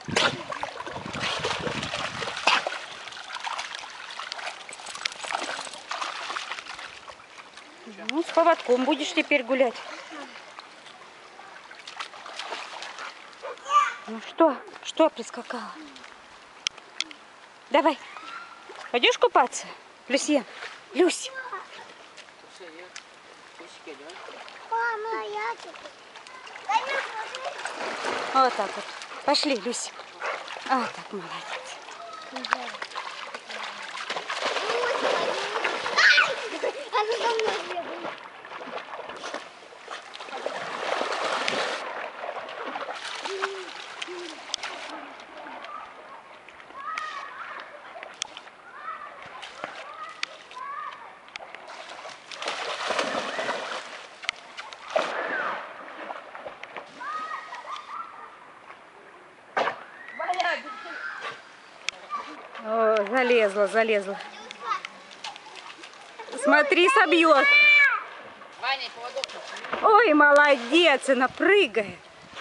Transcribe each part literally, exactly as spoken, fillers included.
Ну, с поводком будешь теперь гулять. Ну что, что прискакала? Давай. Пойдешь купаться? Люсьен, Люсь. Вот так вот. Пошли, Люсь. А, так, молодец. О, залезла, залезла. Смотри, собьет. Ой, молодец, она прыгает.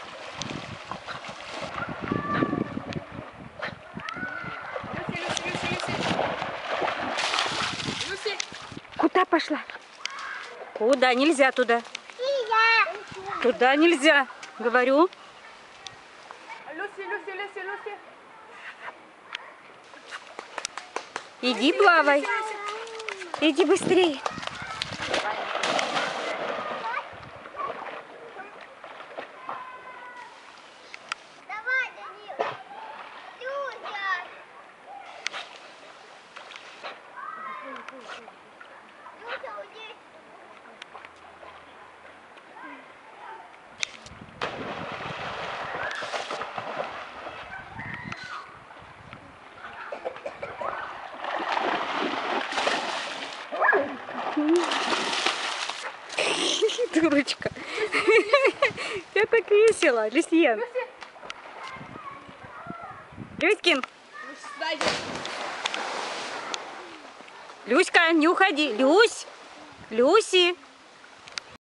Куда пошла? Куда? Нельзя туда. Туда нельзя, говорю. Иди плавай. Иди быстрее. Давай, Данил. Люся. Люся, уйди. Дурочка. Тебе так весело, Люсьен. Люськин. Люська, не уходи. Люсь. Люси.